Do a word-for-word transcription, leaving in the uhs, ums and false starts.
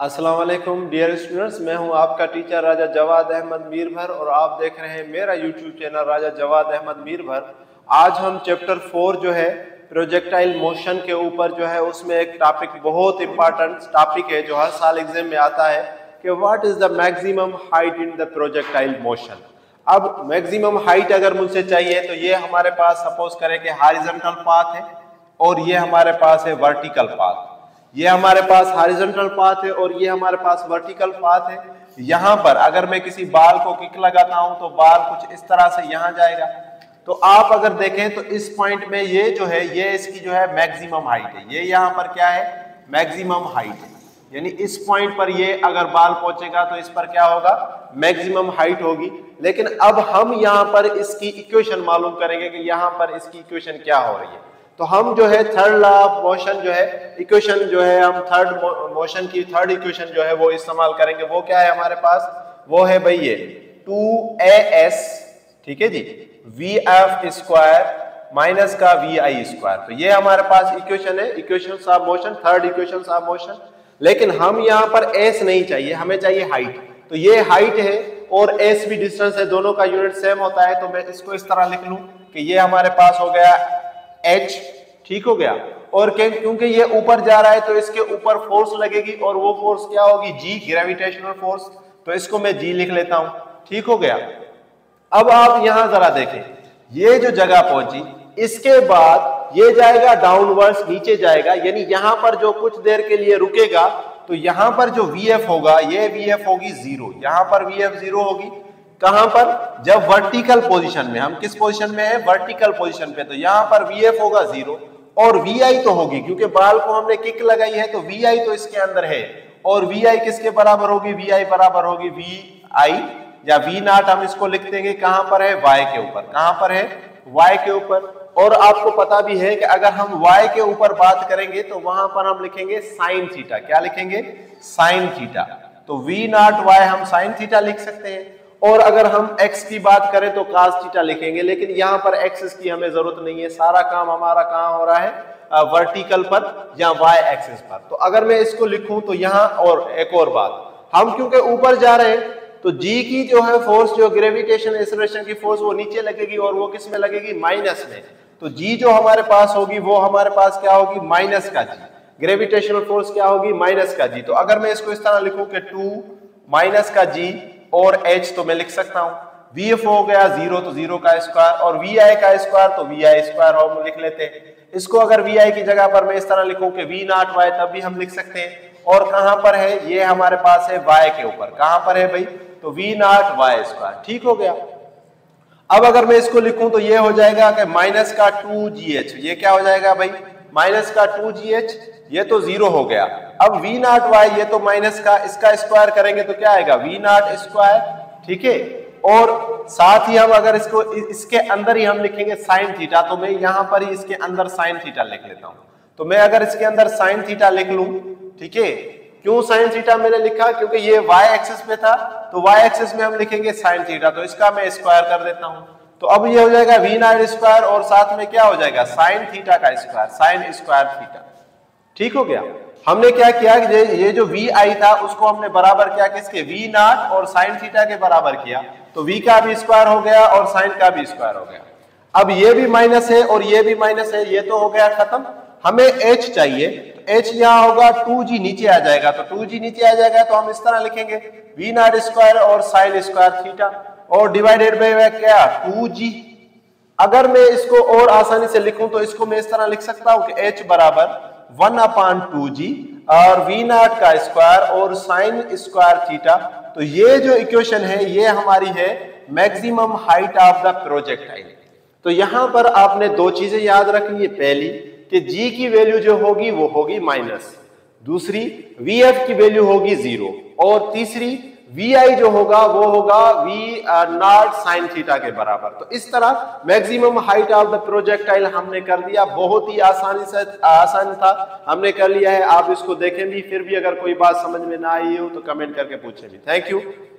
अस्सलाम वालेकुम dear students, मैं हूं आपका टीचर राजा जवाद अहमद मीरभर और आप देख रहे हैं मेरा यूट्यूब चैनल राजा जवाद अहमद मीरभर। आज हम चैप्टर फोर जो है प्रोजेक्टाइल मोशन के ऊपर जो है उसमें एक टॉपिक बहुत इंपॉर्टेंट टॉपिक है जो हर साल एग्जाम में आता है कि what is the maximum height in the projectile motion. अब मैक्सिमम हाइट अगर मुझसे चाहिए तो ये हमारे पास सपोज करें कि हॉरिजॉन्टल पाथ है और ये हमारे पास है वर्टिकल पाथ। ये हमारे पास हॉरिजॉन्टल पाथ है और ये हमारे पास वर्टिकल पाथ है। यहाँ पर अगर मैं किसी बाल को किक लगाता हूं तो बाल कुछ इस तरह से यहाँ जाएगा। तो आप अगर देखें तो इस पॉइंट में ये जो है ये इसकी जो है मैक्सिमम हाइट है। ये यहाँ पर क्या है, मैक्सिमम हाइट है, यानी इस पॉइंट पर ये अगर बाल पहुंचेगा तो इस पर क्या होगा, मैक्सिमम हाइट होगी। लेकिन अब हम यहाँ पर इसकी इक्वेशन मालूम करेंगे कि यहाँ पर इसकी इक्वेशन क्या हो रही है। तो हम जो है थर्ड लॉ ऑफ मोशन जो है इक्वेशन जो है हम थर्ड मोशन की थर्ड इक्वेशन जो है वो इस्तेमाल करेंगे। वो क्या है हमारे पास, वो है भाई ये टू ए एस, ठीक है जी, वी एफ स्क्वायर माइनस का वी आई स्क्वायर। तो ये हमारे पास इक्वेशन है, equation of motion, third equation of motion. लेकिन हम यहाँ पर एस नहीं चाहिए, हमें चाहिए हाइट। तो ये हाइट है और एस भी डिस्टेंस है, दोनों का यूनिट सेम होता है। तो मैं इसको इस तरह लिख लूं कि ये हमारे पास हो गया H, ठीक हो गया। और क्योंकि ये ऊपर जा रहा है तो इसके ऊपर फोर्स लगेगी और वो फोर्स क्या होगी, G, ग्रेविटेशनल फोर्स। तो इसको मैं G लिख लेता हूं, ठीक हो गया। अब आप यहां जरा देखें, ये जो जगह पहुंची इसके बाद ये जाएगा डाउनवर्ड्स, नीचे जाएगा, यानी यहां पर जो कुछ देर के लिए रुकेगा तो यहां पर जो V F होगा ये V F होगी जीरो, यहां पर V F जीरो होगी। कहां पर, जब वर्टिकल पोजीशन में, हम किस पोजीशन में है, वर्टिकल पोजीशन पे, तो यहां पर V F होगा जीरो और V I तो होगी क्योंकि बाल को हमने किक लगाई है तो V I तो इसके अंदर है। और V I किसके बराबर होगी, V I बराबर होगी V I या V नॉट, हम इसको लिख देंगे कहां पर है, Y के ऊपर। कहां पर है, Y के ऊपर। और आपको पता भी है कि अगर हम Y के ऊपर बात करेंगे तो वहां पर हम लिखेंगे साइन थीटा। क्या लिखेंगे, साइन थीटा। तो V नॉट Y हम साइन थीटा लिख सकते हैं। और अगर हम x की बात करें तो cos थीटा लिखेंगे। लेकिन यहाँ पर एक्सिस की हमें जरूरत नहीं है, सारा काम हमारा कहाँ हो रहा है, वर्टिकल पर या y एक्सिस पर। तो अगर मैं इसको लिखूं तो यहाँ, और एक और बात, हम क्योंकि ऊपर जा रहे हैं तो g की जो है फोर्स, जो ग्रेविटेशन एक्सेलरेशन की फोर्स, वो नीचे लगेगी और वो किस में लगेगी, माइनस में। तो g जो हमारे पास होगी वो हमारे पास क्या होगी, माइनस का g। ग्रेविटेशनल फोर्स क्या होगी, माइनस का g। तो अगर मैं इसको इस तरह लिखूं कि टू माइनस का g और H, तो मैं लिख सकता हूं V F हो गया जीरो, तो जीरो का स्क्वायर, और V I का स्क्वायर तो V I स्क्वायर हम लिख लेते हैं। इसको अगर V I की जगह पर मैं इस तरह लिखूं कि V नॉट Y, तब भी हम लिख सकते हैं। और कहां पर है, ये हमारे पास है Y के ऊपर। कहां पर है भाई, तो V नॉट Y स्क्वायर, ठीक हो गया। अब अगर मैं इसको लिखूं तो ये हो जाएगा कि माइनस का टू जी एच, ये क्या हो जाएगा भाई, माइनस का टू जी एच, ये तो जीरो हो गया। अब V नॉट Y, ये तो माइनस का, इसका स्क्वायर करेंगे तो क्या आएगा, V नॉट स्क्वायर, ठीक है। और साथ ही हम अगर इसको इसके अंदर ही हम लिखेंगे साइन थीटा, तो मैं यहां पर ही इसके अंदर साइन थीटा लिख लेता हूं। तो मैं अगर इसके अंदर साइन थीटा लिख लूं, ठीक है। क्यों साइन थीटा मैंने लिखा, क्योंकि ये y एक्सिस पे था, तो y एक्सिस में हम लिखेंगे साइन थीटा, तो इसका मैं स्क्वायर कर देता हूं। तो अब ये हो जाएगा V नॉट स्क्वायर और साथ में क्या हो जाएगा, साइन थीटा का स्क्वायर, साइन स्क्वायर थीटा, ठीक हो गया। हमने क्या किया कि ये जो V I था उसको हमने बराबर किया किसके, V नॉट और साइन थीटा के बराबर किया। तो V का भी स्क्वायर हो गया और साइन का भी स्क्वायर हो गया। अब ये भी माइनस है और ये भी माइनस है, ये तो हो गया खत्म। हमें H चाहिए, तो H यहाँ होगा टू जी, नीचे आ जाएगा। तो टू जी नीचे आ जाएगा तो हम इस तरह लिखेंगे V नॉट स्क्वायर और साइन स्क्वायर थीटा और डिवाइडेड बाय क्या, टू जी। अगर मैं इसको और आसानी से लिखूं तो इसको मैं इस तरह लिख सकता हूं कि H बराबर वन अपॉन टू जी और V नॉट का स्क्वायर और साइन स्क्वायर थीटा। तो ये जो इक्वेशन है ये हमारी है maximum height of the projectile. तो यहां पर आपने दो चीजें याद रखनी है, पहली कि G की वैल्यू जो होगी वो होगी माइनस, दूसरी V F की वैल्यू होगी जीरो, और तीसरी V I जो होगा वो होगा V नॉट साइन थीटा के बराबर। तो इस तरह maximum height of the projectile हमने कर दिया, बहुत ही आसानी से, आसान था, हमने कर लिया है। आप इसको देखें भी, फिर भी अगर कोई बात समझ में ना आई हो तो कमेंट करके पूछें भी। Thank you.